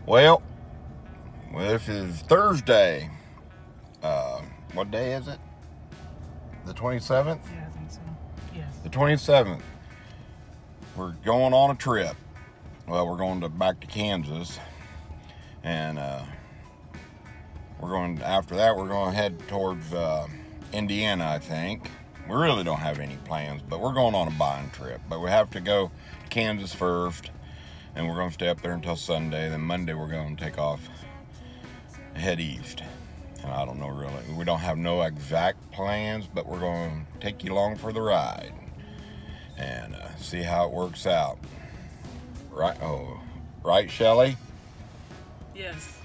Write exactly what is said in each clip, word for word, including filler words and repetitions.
Well, well, this is Thursday. Uh, what day is it? The twenty-seventh? Yeah, I think so. Yes. The twenty-seventh. We're going on a trip. Well, we're going to back to Kansas. And uh, we're going, after that, we're going to head towards uh, Indiana, I think. We really don't have any plans, but we're going on a buying trip. But we have to go to Kansas first. And we're going to stay up there until Sunday. Then Monday we're going to take off and head east. And I don't know really. We don't have no exact plans, but we're going to take you along for the ride and uh, see how it works out. Right? Oh, right, Shelly? Yes.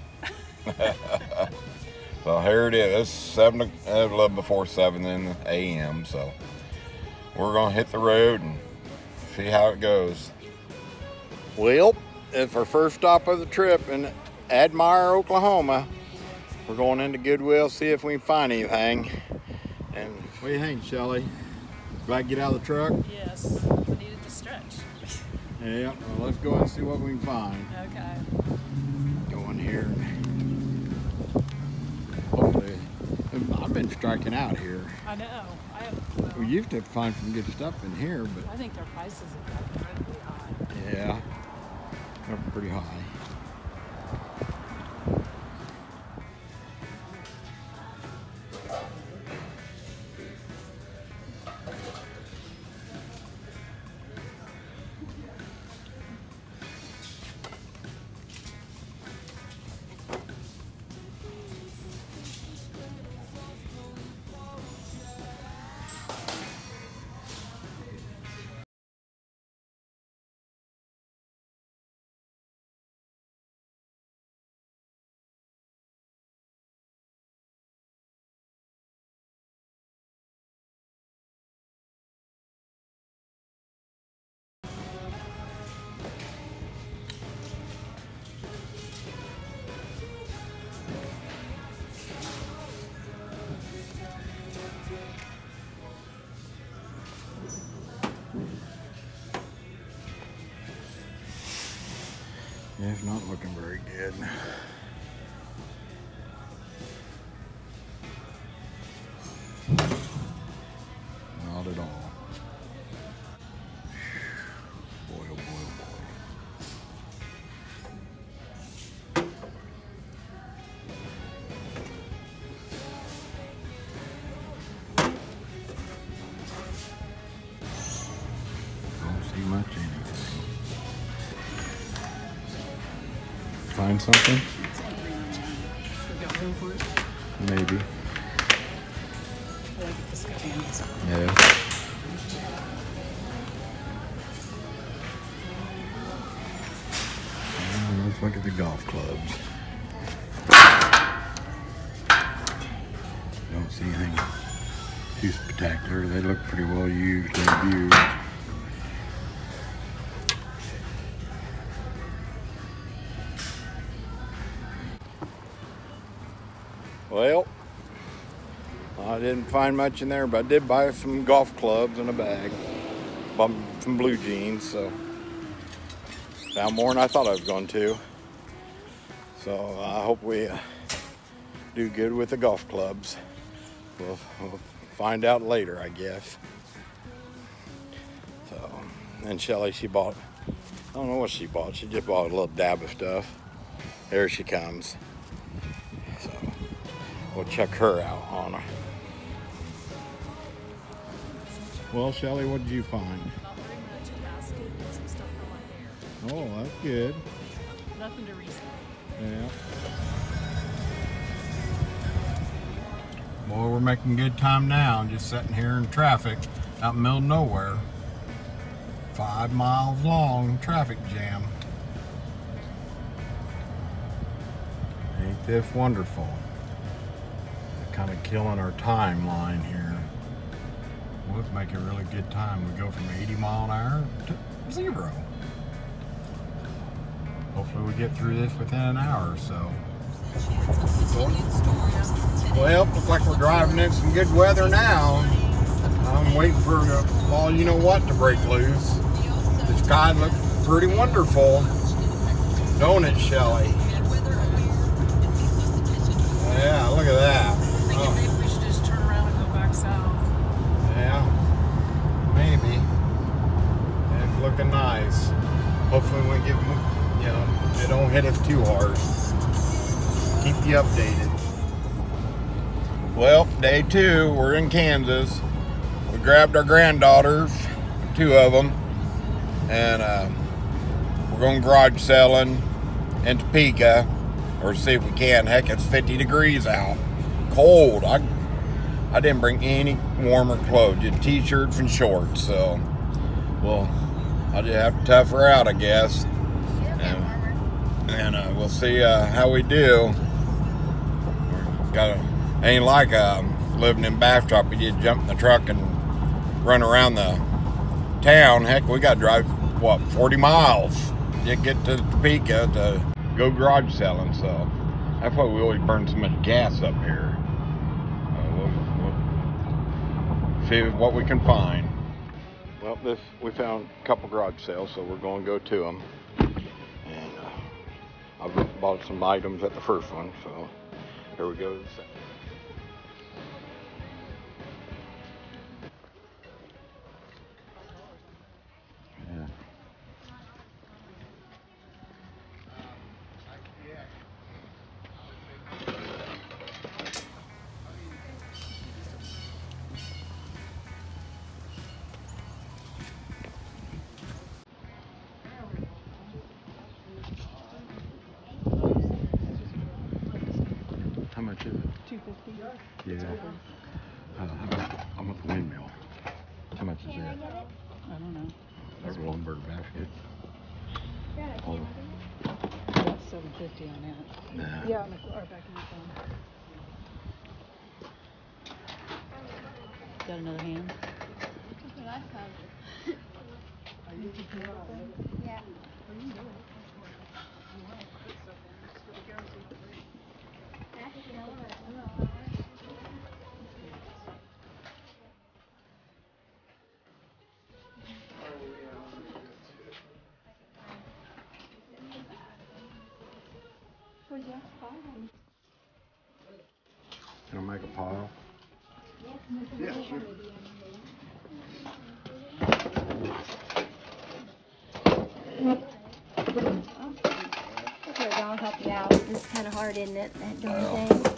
Well, here it is. It's seven, a little before seven in the a m. So we're going to hit the road and see how it goes. Well, it's our first stop of the trip in Admire, Oklahoma. We're going into Goodwill, see if we can find anything. And what do you think, Shelly? Glad to get out of the truck? Yes. I needed to stretch. Yeah, well, let's go and see what we can find. Okay. Go in here. Hopefully, I've been striking out here. I know. I have. We used to find some good stuff in here, but I think their prices have gotten incredibly high. yeah, they're pretty high. It's not looking very good. Not at all. Boy, oh boy, oh boy. Don't see much anything. Find something? We got room for it. Maybe. I like it. This got handles on it. Yeah. Uh, let's look at the golf clubs. Don't see anything too spectacular. They look pretty well used and viewed. Well, I didn't find much in there, but I did buy some golf clubs in a bag. Bought some blue jeans, so found more than I thought I was going to. So I hope we uh, do good with the golf clubs. We'll, we'll find out later, I guess. So, and Shelly, she bought, I don't know what she bought. She just bought a little dab of stuff. There she comes. So we'll check her out on her. Well, Shelly, what did you find? Not very much. A basket and some stuff for my hair. Oh, that's good. Nothing to resell. Yeah. Boy, we're making good time now. Just sitting here in traffic out in the middle of nowhere. Five miles long traffic jam. Ain't this wonderful? Kind of killing our timeline here. We'll make a really good time. We go from eighty mile an hour to zero. Hopefully we get through this within an hour or so. Well, looks like we're driving in some good weather now. I'm waiting for the, well, you know what, to break loose. The sky looks pretty wonderful, don't it, Shelly? Yeah, look at that. I'm thinking Oh, maybe we should just turn around and go back south. yeah, maybe. It's looking nice. Hopefully we give them, you know, they don't hit us too hard. Keep you updated. Well, day two, we're in Kansas. We grabbed our granddaughters, two of them, and uh, we're going garage selling in Topeka, or see if we can. Heck, it's fifty degrees out. Cold. I I didn't bring any warmer clothes, just t-shirts and shorts. So, well, I just have to tough her out, I guess. And, and uh, we'll see uh, how we do. Got a, ain't like uh, living in Bastrop. You just jump in the truck and run around the town. Heck, we got to drive what forty miles to get to Topeka to go garage selling. So that's why we always burn so much gas up here. Uh, we'll, we'll see what we can find. Well, this we found a couple garage sales, so we're going to go to them. And uh, I've bought some items at the first one, so here we go to the second. Yeah. How much is it? two fifty. Yeah. Uh, I'm with the windmill. How much is that? I don't know. That's a lumber basket. Oh, That's seven fifty on that. nah. Yeah, on the, or back in the phone. Got another hand? Yeah. Can I make a pile? Yeah, sure. Okay, I'll help you out. This is kind of hard, isn't it? That darn Well. thing.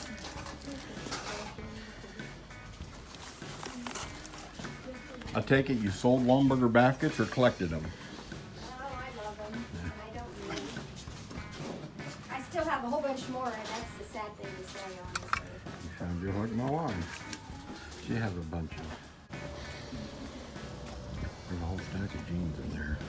I take it you sold Lumberger baskets or collected them? Oh, I love them. I don't need them. I still have a whole bunch more, and that's the sad thing to say, honestly. You sound just like my wife. She has a bunch of. There's a whole stack of jeans in there.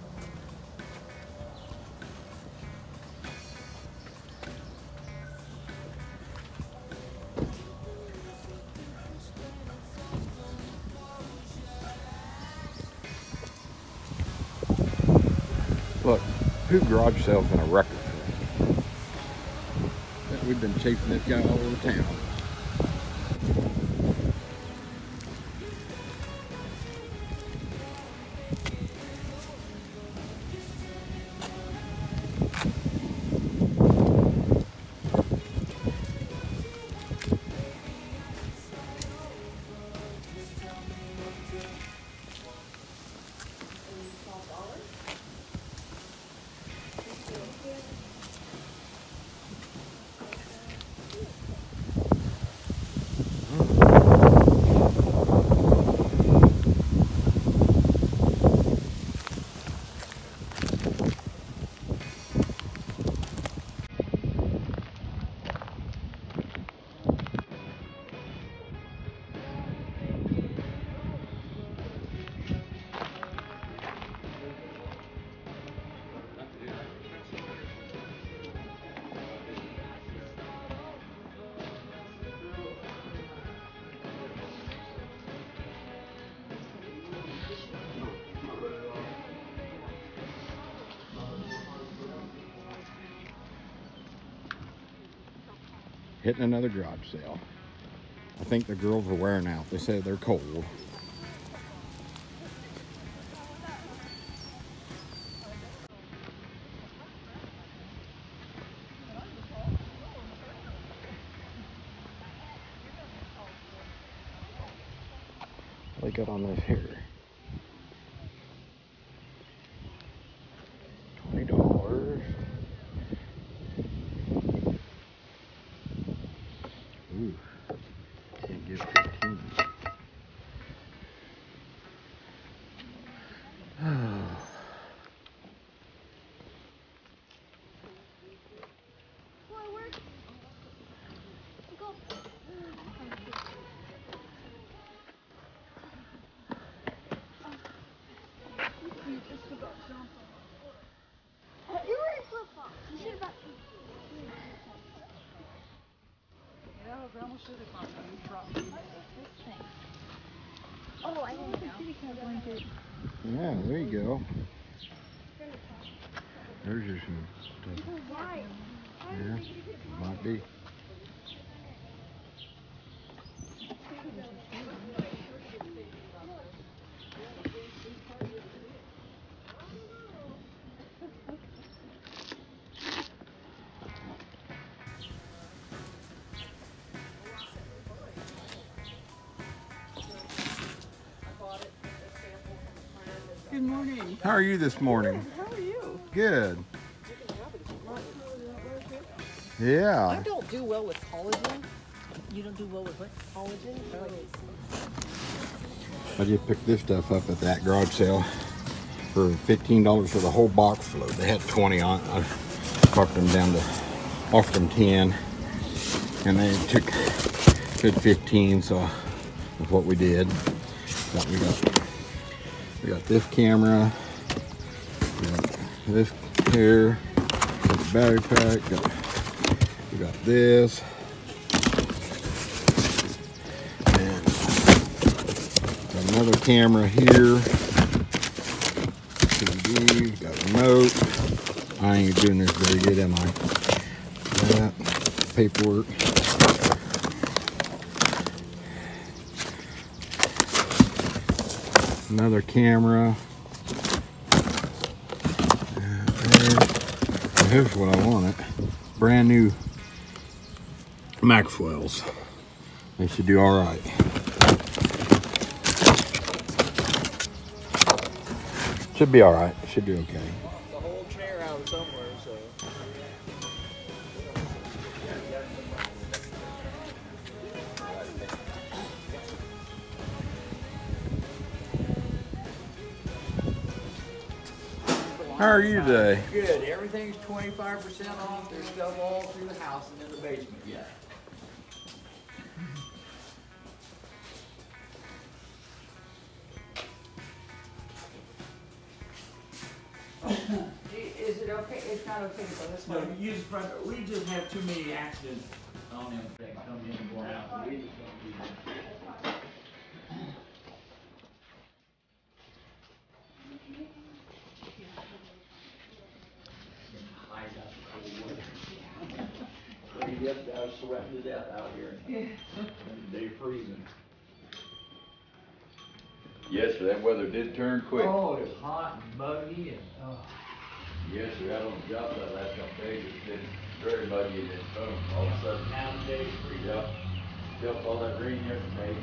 Look, who garage sales in a record store? We've been chasing this guy all over town. Hitting another garage sale. I think the girls are wearing out. They say they're cold. they got on this here? Twenty dollars. Ooh, can't get fifteen. Oh, I didn't know. Yeah, there you go. There's your some stuff. Yeah, might be. Good morning. How are you this morning? How are you? Good. I Yeah. don't do well with collagen. You don't do well with what? Collagen? I just picked this stuff up at that garage sale for fifteen dollars for the whole box load. They had twenty on it. I talked them down to, offered them ten, and they took good fifteen. So that's what we did. But we got we got this camera, we got this here, got the battery pack. Got, we got this. Another camera here, T V, got remote. I ain't doing this very good, am I? That, paperwork. Another camera. Uh, there. Here's what I wanted. Brand new Maxwell's. They should do all right. Should be all right. Should do okay. The whole chair out of somewhere, so. How are you today? Good. Everything's twenty-five percent off. There's stuff all through the house and in the basement yet. Is it okay? It's not okay to go this No, way. you use front. We just have too many accidents on them things coming in and going out. So we just don't do that. Hide out the cold weather. Well, yesterday I was sweating to death out here. And they freezing. Yes, sir, that weather did turn quick. Oh, it's hot and muggy and, oh. Yes, sir, out on the job that last couple days, it's been very muggy and then boom, all of a sudden. Half day freeze. Yep, felt all that rain yesterday.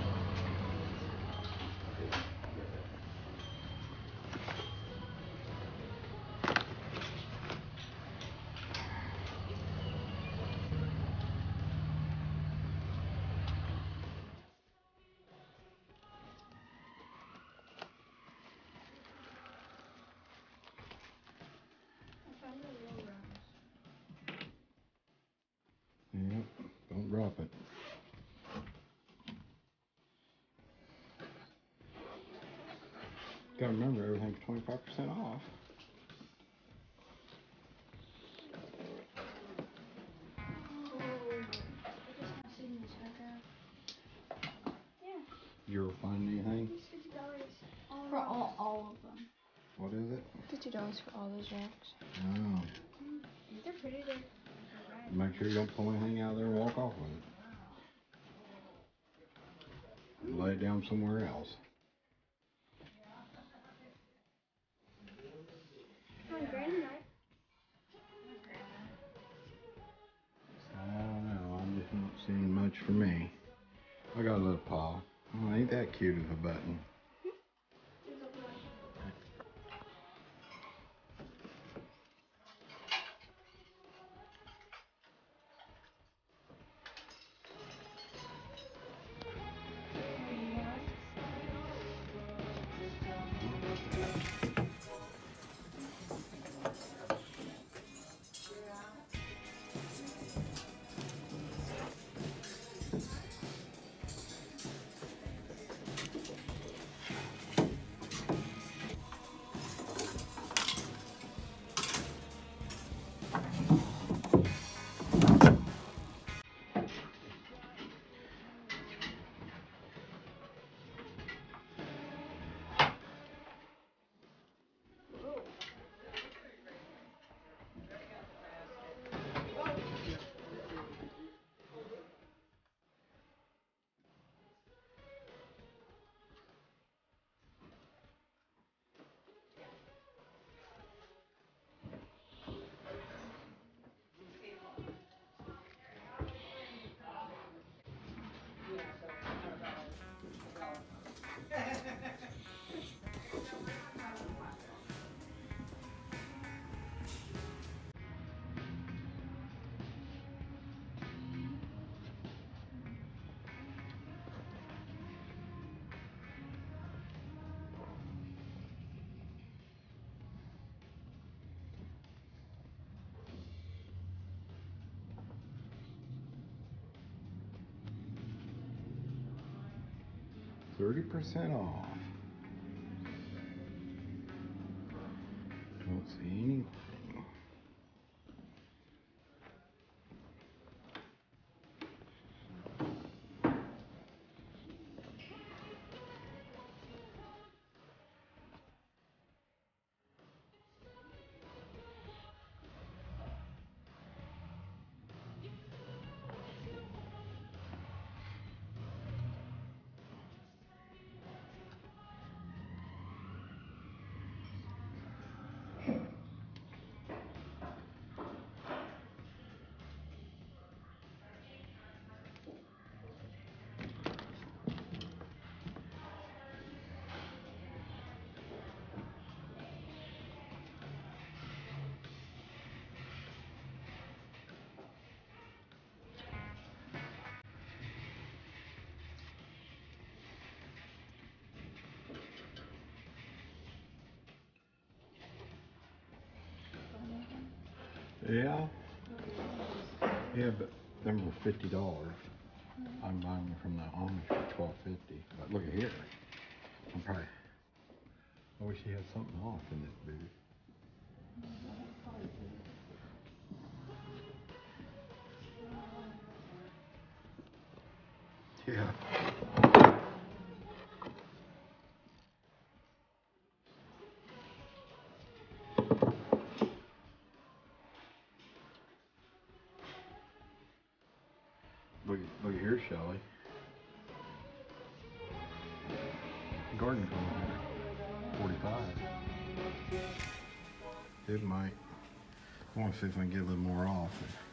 Yep, don't drop it. Gotta remember, everything's twenty-five percent off. You ever find anything? For all, all of them. What is it? Fifty dollars for all those racks. Oh, They're pretty. They're red. make sure you don't pull anything out of there and walk off with it. Lay it down somewhere else. Oh, granite. I don't know, I'm just not seeing much for me. I got a little pile. Oh, ain't that cute of a button. thirty percent off. Don't see anything. Yeah. Yeah, but them were fifty dollars. I'm buying them from the Amish for twelve fifty. But look at here. I'm probably. I wish he had something off in this booth. Yeah. Look, look at here, Shelly. Garden cone, forty-five. It might. I want to see if I can get a little more off.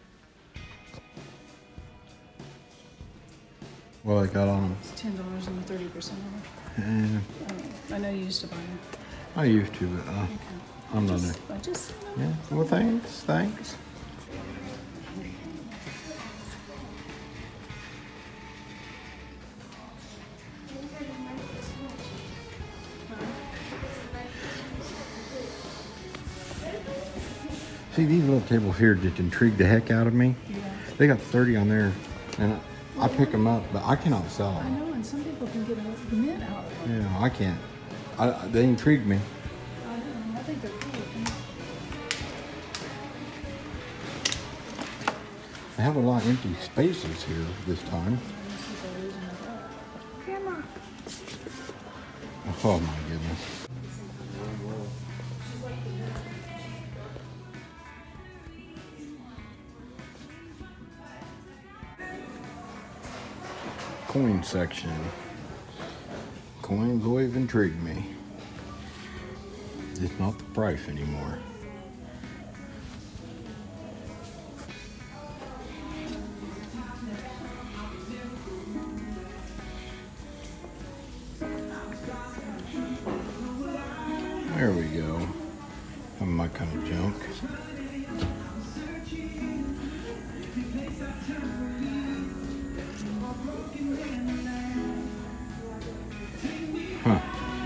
Well, I got on them. It's ten dollars and thirty percent off. And Oh, I know you used to buy them. I used to, but uh, Okay. I'm not Just, there. I just, Yeah. Well, thanks. Thanks. See, these little tables here just intrigue the heck out of me. yeah. They got thirty on there, and I, I pick them up, but I cannot sell I them. know, and some people can get a mint out of them. Yeah, I can't. I, I- they intrigue me. I don't know, I think they're cool. I have a lot of empty spaces here this time. Grandma. Oh my goodness. Coin section. Coins always intrigue me. It's not the price anymore. There we go. Some of my kind of junk. Huh.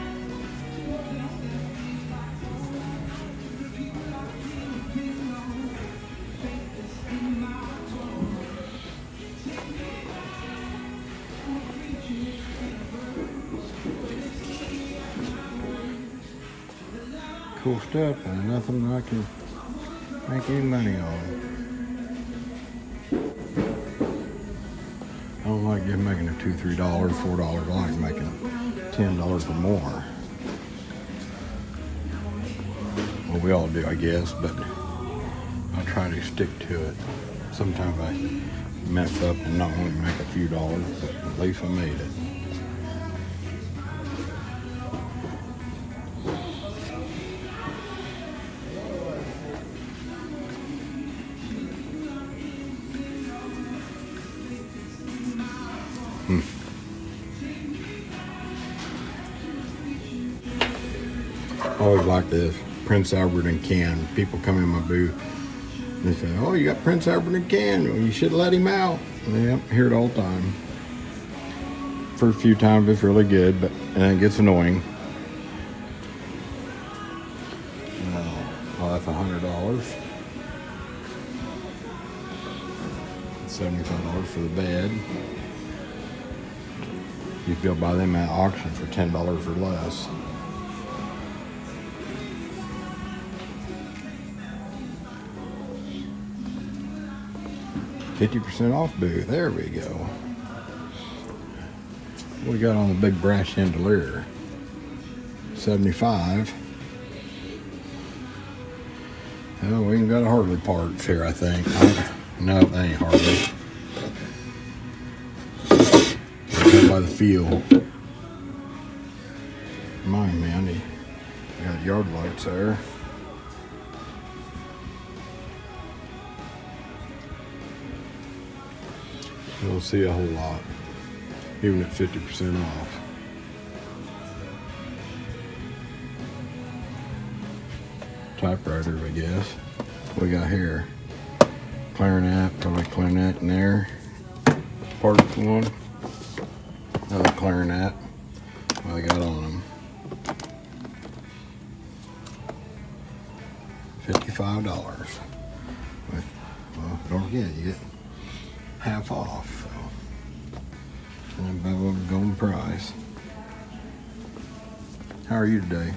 Cool stuff, and nothing I can make any money on. I don't like just making a two, three dollars, four dollars. I like making ten dollars or more. Well, we all do, I guess, but I try to stick to it. Sometimes I mess up and not only make a few dollars, but at least I made it. Hmm. I always like this Prince Albert and Ken. People come in my booth and they say, "Oh, you got Prince Albert and Ken. Well, you should let him out." Yep, hear it all the time. First few times it's really good, but and then it gets annoying. Oh, that's a hundred dollars. Seventy-five dollars for the bed. You can go buy them at auction for ten dollars or less. Fifty percent off booth. There we go. What we got on the big brass chandelier? Seventy-five. Oh, we even got a Harley parts here, I think. No, that ain't Harley. By the field. Mind me, I need, I got yard lights there. You don't see a whole lot, even at fifty percent off. Typewriter, I guess. What we got here? Clarinet, probably clarinet in there. Parts one. Another clarinet. What I got on them? Fifty-five dollars. Well, don't forget, you get half off. So, and then above the golden price. How are you today?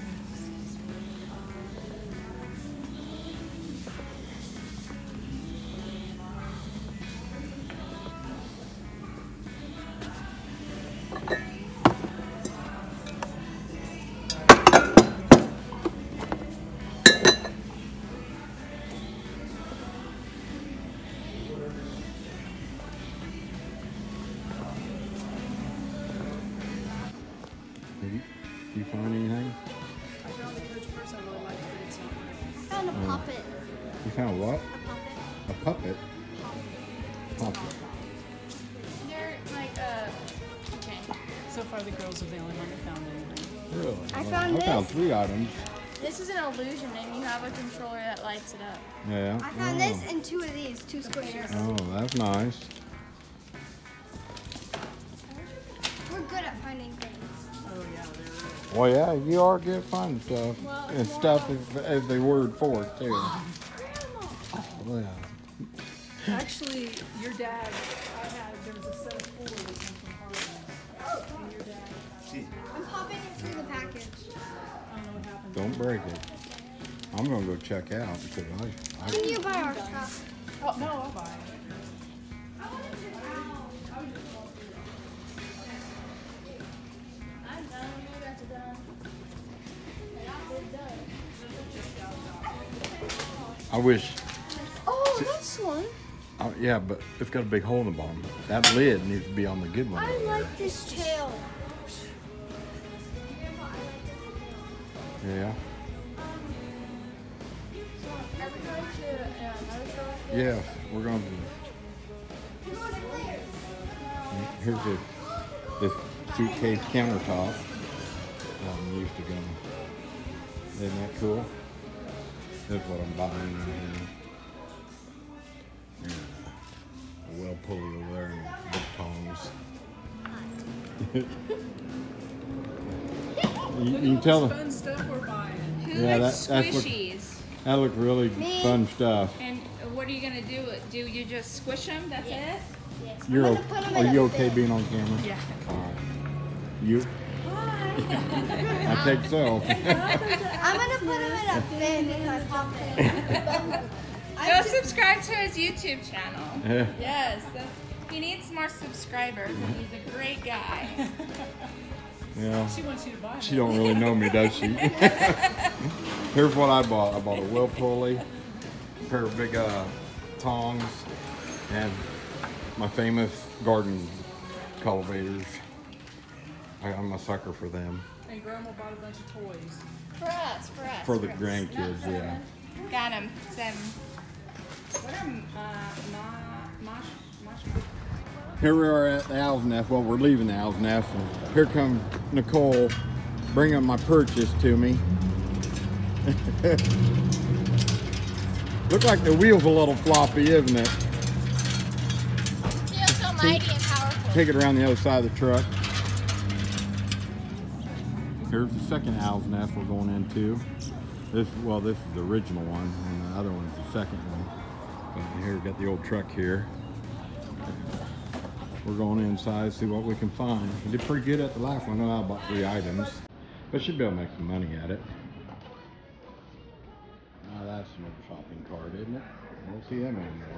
Did you, did you find anything? I found the coach purse I really liked, but it's not I found a Oh. puppet. You found what? A puppet. A puppet? Puppet. They're like, uh, okay. So far, the girls are the only one that found anything. Really? I Well, found I found this. three items. This is an illusion, and you have a controller that lights it up. Yeah. I found oh. this and two of these, two squishes. Oh, that's nice. We're good at finding things. Oh, yeah, they're Well, yeah, you are good at finding stuff. Well, and it's stuff more is, is the word for it, too. Grandma. Oh, yeah. Actually, your dad, I had, there was a set of four that came from Harlem. And your dad, I'm popping it through the package. I don't know what happened. Don't break it. I'm gonna go check out because I, I Can you buy our stuff? Oh, no, I'll buy it. I'm done. You guys are done. I wish. Oh, this one. Uh, yeah, but it's got a big hole in the bottom. That lid needs to be on the good one. I over like this tail. there. Yeah. Are we going to uh, another store like this? Yes, we're going to. Here's this, this suitcase countertop. I'm used to going. Isn't that cool? That's what I'm buying right now. Yeah. A well pulley over there and big tongs. you, you can tell. Fun stuff we're buying. Who Yeah, likes that- that's what- squishies? That looked really Me. fun stuff. And what are you gonna do? Do you just squish them? That's Yeah. it? Yes. You're I'm o- gonna put 'em are in you a okay bin. being on camera? Yeah. All right. You? I think so. I'm gonna put him in a bin because Go subscribe to his YouTube channel. Yeah. Yes, that's, he needs more subscribers, and he's a great guy. Yeah. She wants you to buy She them. don't really know me, does she? Here's what I bought. I bought a wheel pulley, a pair of big uh, tongs, and my famous garden cultivators. I, I'm a sucker for them. And Grandma bought a bunch of toys. For us, for us. For the us. grandkids, Not yeah. seven. Got him. Seven. What are uh, ma, mosh, mosh, Here we are at the Owl's Nest. Well, we're leaving the Owl's Nest, and here comes Nicole bringing my purchase to me. Look like the wheel's a little floppy, isn't it? Feels so mighty and powerful. Take it around the other side of the truck. Here's the second Owl's Nest we're going into. This, well, this is the original one, and the other one's the second one. But here we got the old truck here. We're going inside, see what we can find. We did pretty good at the last one. I know I bought three items, but should be able to make some money at it. Now that's an old shopping cart, isn't it? I don't see them anymore.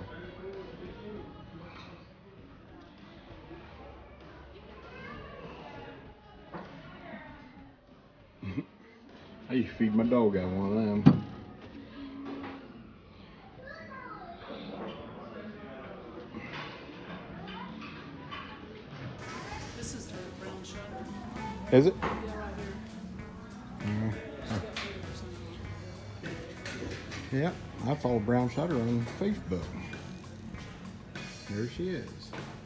I used to feed my dog out one of them. This is the brown shutter. Is it? Yeah, right here. Yeah, I follow Brown Shutter on Facebook. There she is.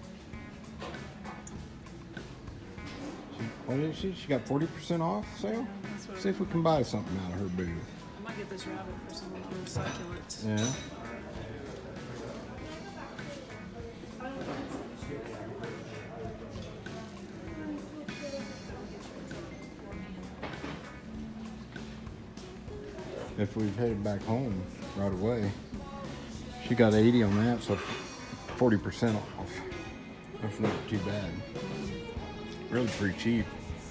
She, what is she? She got forty percent off sale? That's what See if we can buy something out of her booth. I might get this rabbit for some of the succulents. Yeah. If we've headed back home right away, she got eighty on that, so forty percent off. That's not too bad. Really pretty cheap.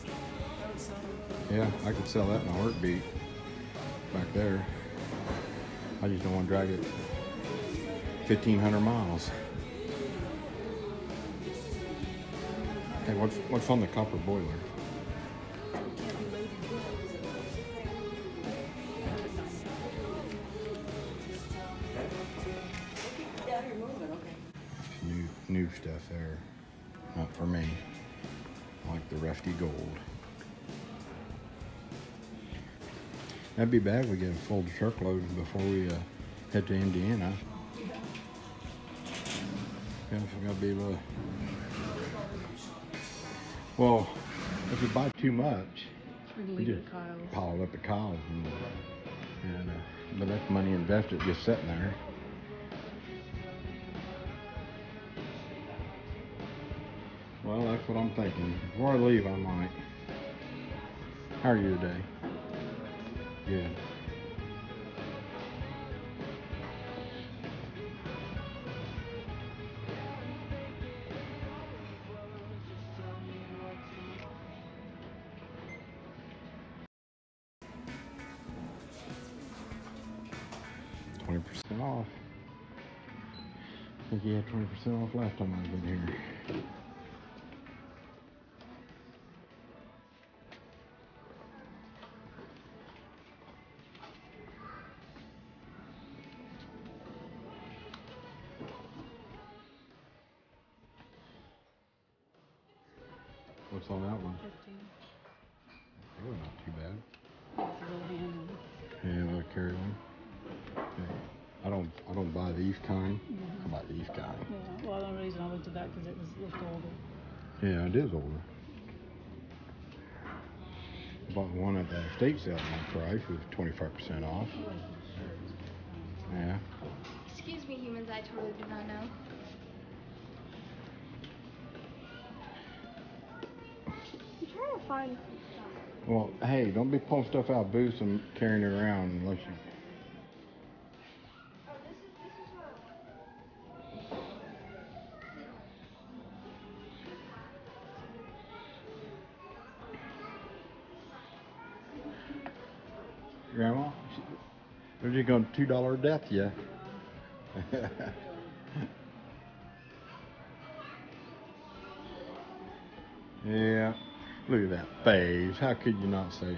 Yeah, I could sell that in a heartbeat back there. I just don't want to drag it fifteen hundred miles. Hey, what's, what's on the copper boiler? New, new stuff there. Not for me. I like the rusty gold. That'd be bad if we get a full truckload before we uh, head to Indiana. Yeah, we gotta be able to. Well, if we buy too much, We can we leave it just at Kyle's. pile it up at Kyle's, and, and uh, but that's money invested just sitting there. Well, that's what I'm thinking. Before I leave, I might. How are you today? Good. Twenty percent off. I think he had twenty percent off last time I've been here. What's on that one? fifteen. Oh, not too bad. It's a little handle. Yeah, we'll carry one. Okay. I don't, I don't buy these kind. I buy these kind. Yeah, well, the only reason I looked at that because it was looked older. Yeah, it is older. Bought one at the estate sale price with twenty-five percent off. Yeah. Excuse me, humans, I totally do not know. I'm trying to find some stuff. Well, hey, don't be pulling stuff out of booths and carrying it around unless you... Oh, this is, this is what Grandma, they're just going two dollar death, yeah. Yeah, look at that face. How could you not say?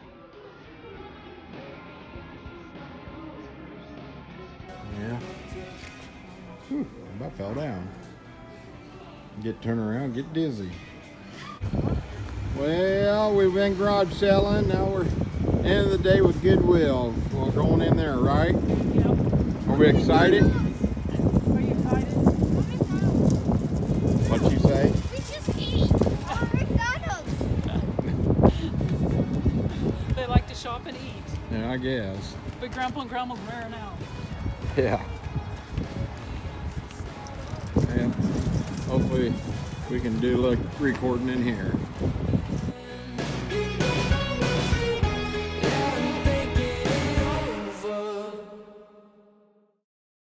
Yeah. Whew, I about fell down. Get turned around, get dizzy. Well, we've been garage selling. Now we're end of the day with Goodwill. We're going in there, right? Yep. Are we excited? Are you excited? What'd you say? we just ate McDonald's. They like to shop and eat. Yeah, I guess. But Grandpa and Grandma's wearing out. Yeah. And hopefully we can do like recording in here.